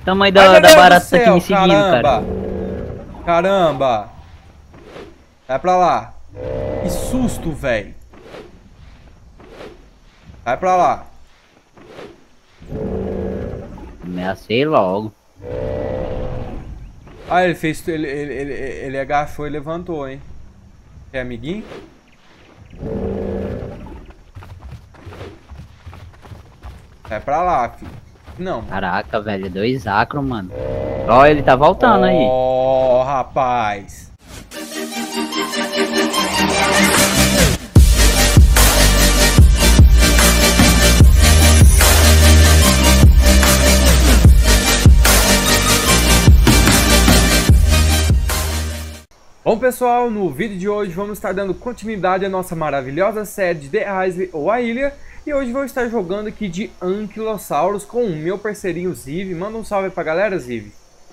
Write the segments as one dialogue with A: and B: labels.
A: tamanho
B: Ai, meu
A: da
B: Deus do
A: barata tá aqui
B: céu,
A: me seguindo, cara.
B: caramba. Caramba. Vai pra lá. Que susto, velho. Vai pra lá.
A: Ameacei logo.
B: Ah, ele fez. Ele agachou e levantou, hein? É amiguinho? Vai pra lá, filho. Não, mano.
A: Caraca, velho, 2 acro, mano. Ó, ele tá voltando aí.
B: Oh, rapaz. Bom, pessoal, no vídeo de hoje vamos estar dando continuidade à nossa maravilhosa série de The Isle ou A Ilha. E hoje vou estar jogando aqui de Ankylosaurus com o meu parceirinho Ziv. Manda um salve pra galera, Ziv.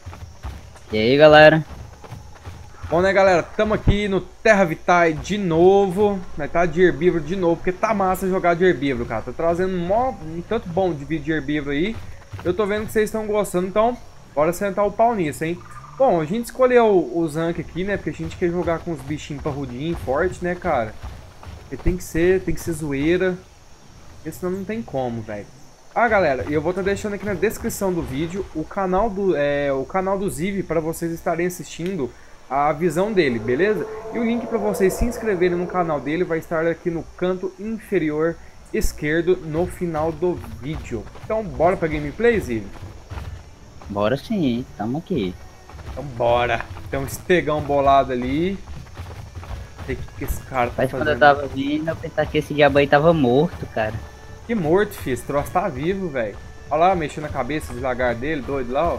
A: E aí, galera?
B: Bom, né, galera? Tamo aqui no Terra Vitae de novo. Vai estar de herbívoro de novo, porque tá massa jogar de herbívoro, cara. Tô trazendo um tanto bom de vídeo de herbívoro aí. Eu tô vendo que vocês estão gostando, então bora sentar o pau nisso, hein? Bom, a gente escolheu o Zank aqui, né? Porque a gente quer jogar com os bichinhos parrudinhos, fortes, né, cara? Porque tem que ser zoeira. Porque senão não tem como, velho. Ah, galera, eu vou estar deixando aqui na descrição do vídeo o canal do Ziv para vocês estarem assistindo a visão dele, beleza? E o link para vocês se inscreverem no canal dele vai estar aqui no canto inferior esquerdo no final do vídeo. Então, bora pra gameplay, Ziv?
A: Bora sim, tamo aqui.
B: Então bora. Tem um estegão bolado ali. Sei que esse cara tá
A: Mas
B: fazendo.
A: quando eu tava vindo, eu pensava que esse diabo aí tava morto, cara.
B: Que morto, filho. Esse troço tá vivo, velho. Olha lá, mexendo na cabeça devagar dele, doido lá, ó.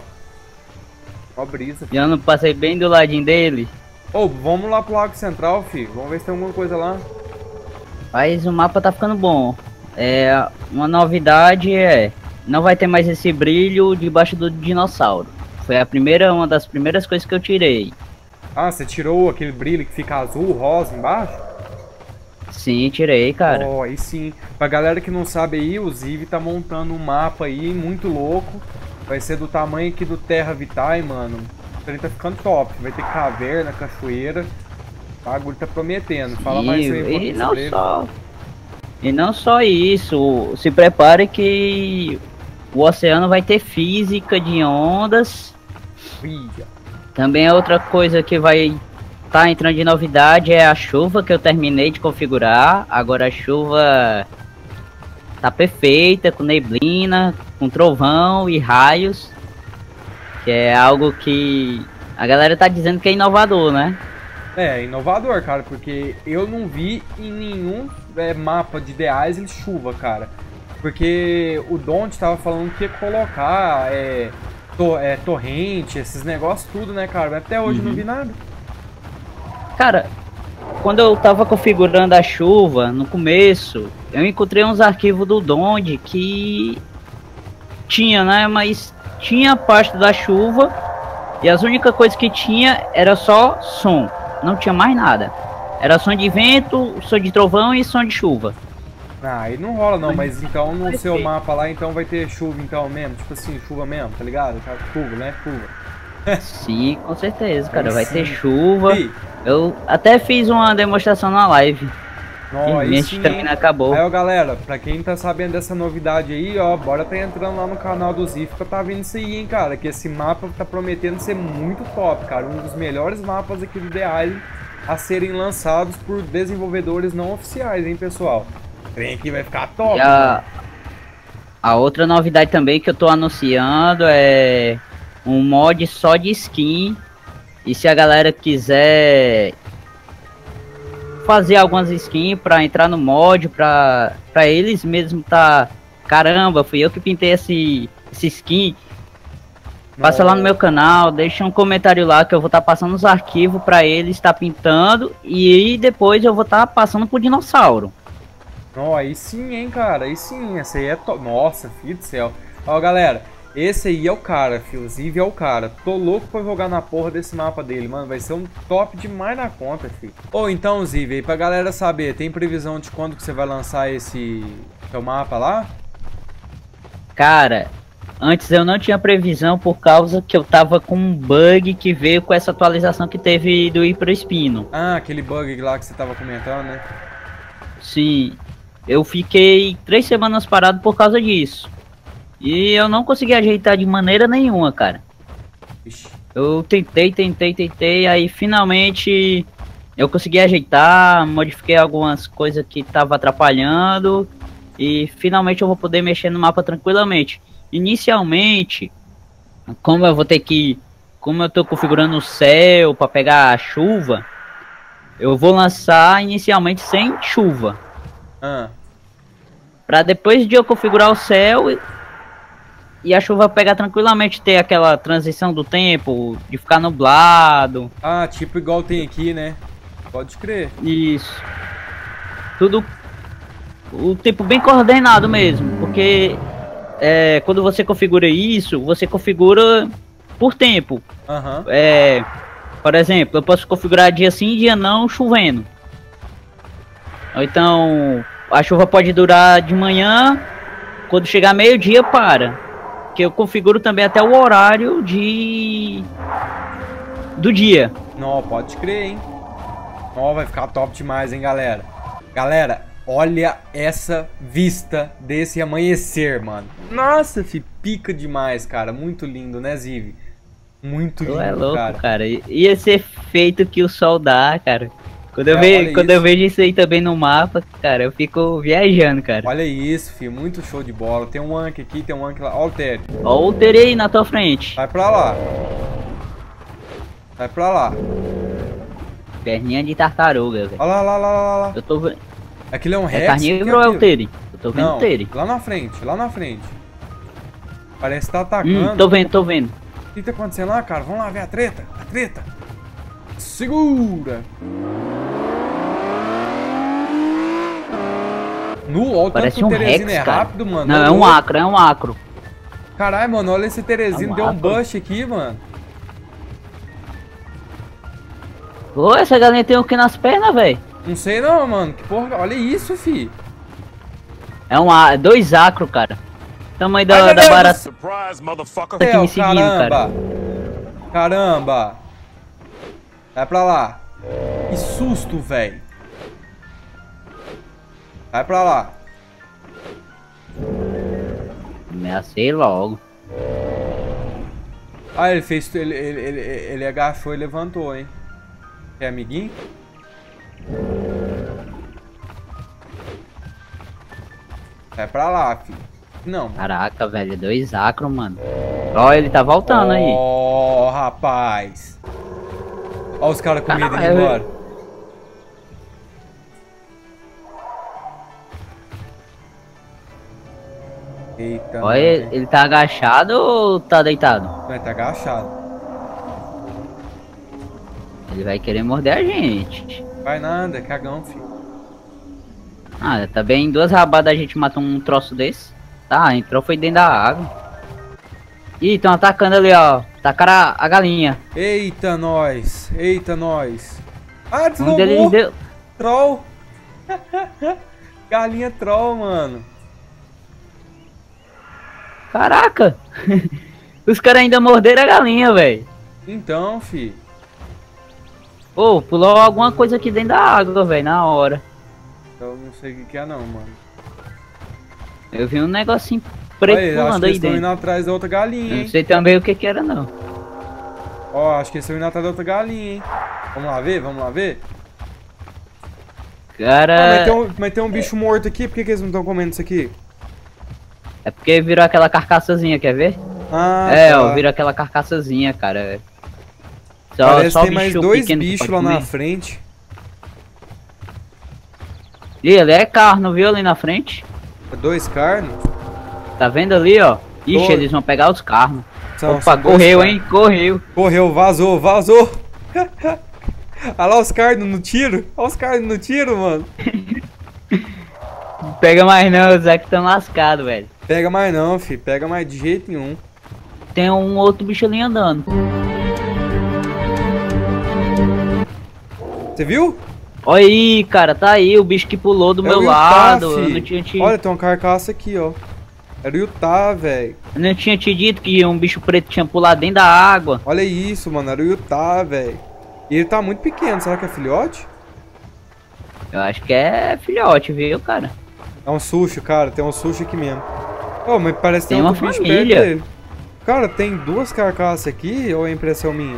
B: Ó brisa.
A: Já não passei bem do ladinho dele.
B: Ô, vamos lá pro Lago Central, filho. Vamos ver se tem alguma coisa lá.
A: Mas o mapa tá ficando bom. Uma novidade não vai ter mais esse brilho debaixo do dinossauro. Foi uma das primeiras coisas que eu tirei.
B: Ah, você tirou aquele brilho que fica azul, rosa embaixo?
A: Sim, tirei, cara.
B: Ó, aí sim. Pra galera que não sabe aí, o Ziv tá montando um mapa aí muito louco. Vai ser do tamanho aqui do Terra Vitae, mano. Ele tá ficando top. Vai ter caverna, cachoeira. O bagulho tá prometendo. Fala mais aí um pouquinho sobre ele.
A: E não só isso. Se prepare que o oceano vai ter física de ondas.
B: Uia.
A: Também outra coisa que vai estar entrando de novidade é a chuva que eu terminei de configurar. Agora a chuva tá perfeita, com neblina, com trovão e raios. Que é algo que a galera tá dizendo que é inovador, né?
B: É, inovador, cara, porque eu não vi em nenhum mapa de The Isle chuva, cara. Porque o Don't tava falando que ia colocar torrente, esses negócios tudo, né, cara? Mas até hoje eu não vi nada.
A: Cara, quando eu tava configurando a chuva, no começo, eu encontrei uns arquivos do Donde que tinha, né? Mas tinha parte da chuva e as únicas coisas que tinha era só som. Não tinha mais nada. Era som de vento, som de trovão e som de chuva.
B: Ah, aí não rola não, mas então no seu mapa lá então vai ter chuva então mesmo, tipo assim, chuva mesmo, tá ligado? Chuva, né? Chuva.
A: Sim, com certeza, cara. Vai ter
B: sim.
A: chuva.
B: Sim.
A: Eu até fiz uma demonstração na live.
B: Ó,
A: E minha estamina acabou.
B: Aí, ó, galera, pra quem tá sabendo dessa novidade aí, ó, bora tá entrando lá no canal do Ziv pra tá vendo isso aí, hein, cara. Que esse mapa tá prometendo ser muito top, cara. Um dos melhores mapas aqui do The Isle a serem lançados por desenvolvedores não oficiais, hein, pessoal. Vem aqui, vai ficar top.
A: A outra novidade também que eu tô anunciando é um mod só de skin. E se a galera quiser fazer algumas skins pra entrar no mod, pra eles mesmo tá... Caramba, fui eu que pintei esse skin. Passa lá no meu canal, deixa um comentário lá que eu vou estar passando os arquivos pra eles estar pintando. E aí depois eu vou estar passando pro dinossauro.
B: Ó, aí sim, hein, cara. Aí sim, essa aí é top. Nossa, filho do céu. Ó, galera, esse aí é o cara, filho. O Ziv é o cara. Tô louco pra jogar na porra desse mapa dele, mano. Vai ser um top demais na conta, filho. Ou então, Ziv, aí pra galera saber, tem previsão de quando que você vai lançar esse seu mapa lá?
A: Cara, Antes eu não tinha previsão por causa que eu tava com um bug que veio com essa atualização que teve do ir pro espino.
B: Ah, aquele bug lá que você tava comentando, né?
A: Sim, eu fiquei 3 semanas parado por causa disso. E eu não consegui ajeitar de maneira nenhuma, cara.
B: Ixi.
A: Eu tentei, aí finalmente eu consegui ajeitar, modifiquei algumas coisas que tava atrapalhando e finalmente eu vou poder mexer no mapa tranquilamente. Inicialmente, como eu tô configurando o céu para pegar a chuva, eu vou lançar inicialmente sem chuva. Para depois de eu configurar o céu e a chuva pegar tranquilamente, ter aquela transição do tempo, de ficar nublado.
B: Ah, tipo igual tem aqui, né? Pode crer.
A: Isso. Tudo o tempo bem coordenado mesmo, porque quando você configura isso, você configura por tempo.
B: Aham.
A: Por exemplo, eu posso configurar dia sim, dia não, chovendo. Ou então, a chuva pode durar de manhã, quando chegar meio-dia para. Que eu configuro também até o horário do dia.
B: Não, pode crer, hein? Ó, vai ficar top demais, hein, galera? Galera, olha essa vista desse amanhecer, mano. Nossa, pica demais, cara. Muito lindo, né, Ziv? Muito lindo,
A: é louco, cara. E esse efeito que o sol dá, cara. Quando eu vejo isso aí também no mapa, cara, eu fico viajando, cara.
B: Olha isso, filho. Muito show de bola. Tem um Anki aqui, tem um Anki lá. Ó o Tere.
A: Ó o Tere aí na tua frente.
B: Vai pra lá. Vai pra lá.
A: Perninha de tartaruga, velho.
B: Olha lá.
A: Eu tô vendo.
B: Aquilo é um Rex?
A: É carnívoro ou é o Tere? Eu tô vendo o Tere.
B: Lá na frente. Parece que tá atacando.
A: Tô vendo.
B: O que tá acontecendo lá, cara? Vamos lá ver a treta. Segura. Olha o
A: parece
B: tanto que o
A: Rex,
B: é rápido, mano.
A: Não, é um acro.
B: Caralho, mano, olha esse Teresino, deu um bush aqui, mano.
A: Ô, essa galinha tem o que nas pernas, velho?
B: Não sei não, mano. Que porra, olha isso, fi.
A: É 2 acro, cara. Tamanho da barata.
C: Surprise, motherfucker.
A: Tá aqui me seguindo, cara.
B: Caramba. Vai pra lá. Que susto, velho. Vai pra lá.
A: Ameacei logo.
B: Ah, ele fez. Ele agachou e levantou, hein? É amiguinho? Vai pra lá, filho. Não.
A: Caraca, velho. 2 acro, mano. Ó, ele tá voltando aí.
B: Ó, rapaz. Ó os caras com medo indo embora. Eita.
A: Olha, ele tá agachado ou tá deitado?
B: Não, ele tá agachado.
A: Ele vai querer morder a gente.
B: Vai nada, cagão, filho.
A: Ah, tá bem, 2 rabadas a gente matou um troço desse. Tá, entrou foi dentro da água. Ih, estão atacando ali, ó. Tacaram a galinha.
B: Eita, nós. Ah,
A: Um deles deu...
B: Troll. Galinha troll, mano.
A: Caraca! Os caras ainda morderam a galinha, velho.
B: Então, fi.
A: Ô, pulou alguma coisa aqui dentro da água, velho, na hora.
B: Eu não sei o que é não, mano.
A: Eu vi um negocinho preto pulando aí dentro.
B: Indo atrás da outra galinha, hein?
A: Eu não sei também o que era, não.
B: Ó, acho que eles estão indo atrás da outra galinha, hein? Vamos lá ver?
A: Cara...
B: mas tem um bicho morto aqui, por que eles não estão comendo isso aqui?
A: É porque virou aquela carcaçazinha, quer ver?
B: Ah,
A: tá.
B: Ó,
A: virou aquela carcaçazinha, cara.
B: Parece que tem mais 2 bichos lá na frente.
A: Ih, ele é carno, viu, ali na frente?
B: 2 carnos?
A: Tá vendo ali, ó? Ixi, eles vão pegar os carnos. Opa,
B: correu,
A: hein? Correu.
B: Correu, vazou. Olha lá os carnos no tiro. Mano.
A: Pega mais não, os Zé que estão lascados, velho.
B: Pega mais não, fi. Pega mais de jeito nenhum.
A: Tem um outro bicho ali andando.
B: Você viu?
A: Olha aí, cara, tá aí o bicho que pulou do meu lado.
B: Olha, tem uma carcaça aqui, ó. Era o Utah, velho.
A: Eu não tinha te dito que um bicho preto tinha pulado dentro da água.
B: Olha isso, mano. Era o Utah, velho. E ele tá muito pequeno. Será que é filhote?
A: Eu acho que é filhote, viu, cara?
B: É um sushi, cara. Tem um sushi aqui mesmo. Oh, mas parece que
A: Tem
B: tem
A: uma
B: outro bicho perto
A: família.
B: dele. Cara, tem duas carcaças aqui ou é impressão minha?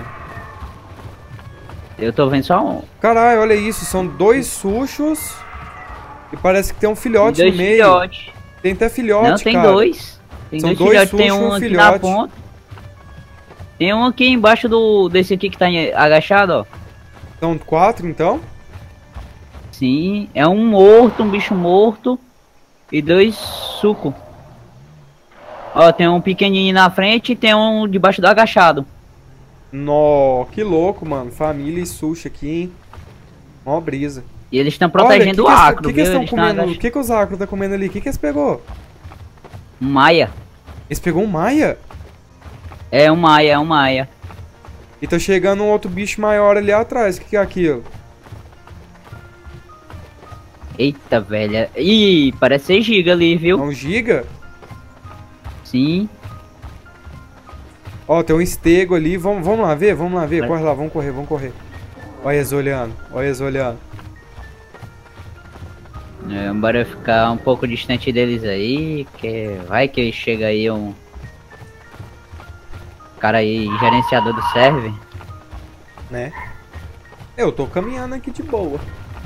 A: Eu tô vendo só um.
B: Caralho, olha isso. São dois sushos. E parece que tem um filhote
A: Dois
B: no meio.
A: filhotes.
B: Tem até filhote,
A: Não, tem
B: cara.
A: dois. Tem
B: São
A: dois
B: dois
A: filhotes. Tem
B: sushi,
A: um
B: um
A: aqui na
B: filhote.
A: ponta. Tem um aqui embaixo desse aqui que tá agachado, ó.
B: São quatro, então?
A: Sim, é um morto, um bicho morto. E dois suco. Ó, tem um pequenininho na frente e tem um debaixo do agachado.
B: Nó, que louco, mano. Família e sushi aqui, hein? Mó brisa.
A: E eles estão protegendo o acro,
B: O que
A: viu?
B: eles estão
A: Eles tão
B: comendo? O que os acros estão comendo ali? O que eles pegou?
A: Um maia.
B: Eles pegou um maia?
A: É um maia, é um maia.
B: E tá chegando um outro bicho maior ali atrás. O que é aquilo?
A: Eita, velha. Ih, parece ser giga ali,
B: É
A: viu?
B: um giga?
A: Sim.
B: Ó, tem um estego ali. Vamos lá ver, vamos lá ver.
A: Vai.
B: Corre lá, vamos correr, vamos correr. Olha eles olhando, olha eles olhando.
A: Bora ficar um pouco distante deles aí, que vai que chega aí um cara aí, gerenciador do server.
B: Né? Eu tô caminhando aqui de boa.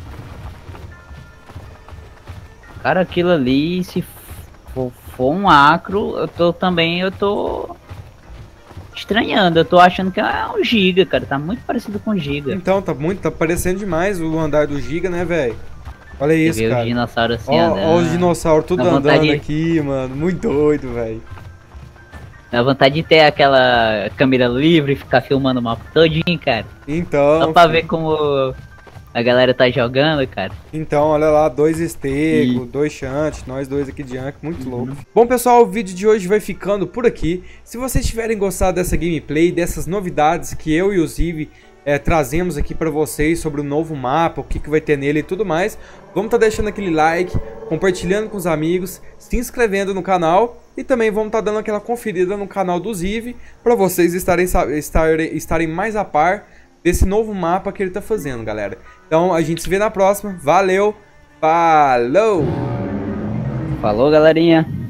A: Cara, aquilo ali, se for um acro, eu tô estranhando, eu tô achando que é um giga, cara, tá muito parecido com giga.
B: Então, tá parecendo demais o andar do giga, né, velho? Olha isso,
A: Você vê
B: cara.
A: os dinossauros assim
B: Ó,
A: andando.
B: ó os dinossauros tudo
A: Dá vontade
B: andando
A: de-
B: aqui, mano. Muito doido, velho.
A: Dá vontade de ter aquela câmera livre e ficar filmando o mapa todinho, cara.
B: Então,
A: Só pra
B: filho.
A: ver como a galera tá jogando, cara.
B: Então, olha lá, dois estego, dois chantes, nós dois aqui de Anki, muito louco. Bom, pessoal, o vídeo de hoje vai ficando por aqui. Se vocês tiverem gostado dessa gameplay, dessas novidades que eu e o Ziv trazemos aqui pra vocês sobre o novo mapa, o que vai ter nele e tudo mais, vamos tá deixando aquele like, compartilhando com os amigos, se inscrevendo no canal e também vamos tá dando aquela conferida no canal do Ziv pra vocês estarem mais a par desse novo mapa que ele tá fazendo, galera. Então a gente se vê na próxima. Valeu, falou!
A: Falou, galerinha.